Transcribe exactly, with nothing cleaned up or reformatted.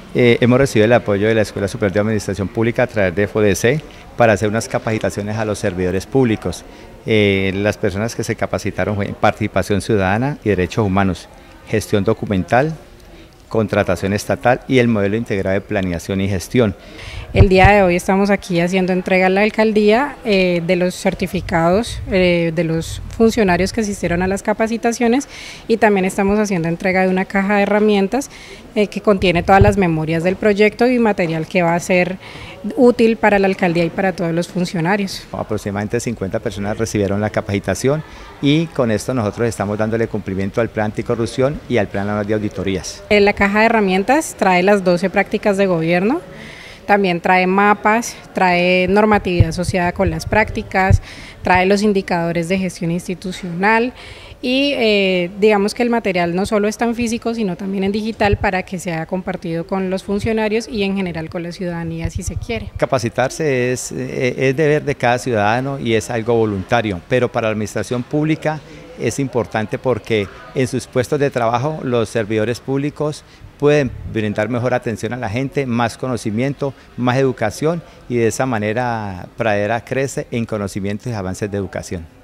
Eh, hemos recibido el apoyo de la Escuela Superior de Administración Pública a través de F O D C para hacer unas capacitaciones a los servidores públicos. Eh, las personas que se capacitaron fue en participación ciudadana y derechos humanos, gestión documental, contratación estatal y el modelo integrado de planeación y gestión. El día de hoy estamos aquí haciendo entrega a la alcaldía eh, de los certificados eh, de los funcionarios que asistieron a las capacitaciones, y también estamos haciendo entrega de una caja de herramientas eh, que contiene todas las memorias del proyecto y material que va a ser útil para la alcaldía y para todos los funcionarios. Aproximadamente cincuenta personas recibieron la capacitación y con esto nosotros estamos dándole cumplimiento al plan anticorrupción y al plan anual de auditorías. La caja de herramientas trae las doce prácticas de gobierno. También trae mapas, trae normatividad asociada con las prácticas, trae los indicadores de gestión institucional y eh, digamos que el material no solo está en físico sino también en digital para que sea compartido con los funcionarios y en general con la ciudadanía si se quiere. Capacitarse es, es deber de cada ciudadano y es algo voluntario, pero para la administración pública es importante porque en sus puestos de trabajo los servidores públicos pueden brindar mejor atención a la gente, más conocimiento, más educación, y de esa manera Pradera crece en conocimientos y avances de educación.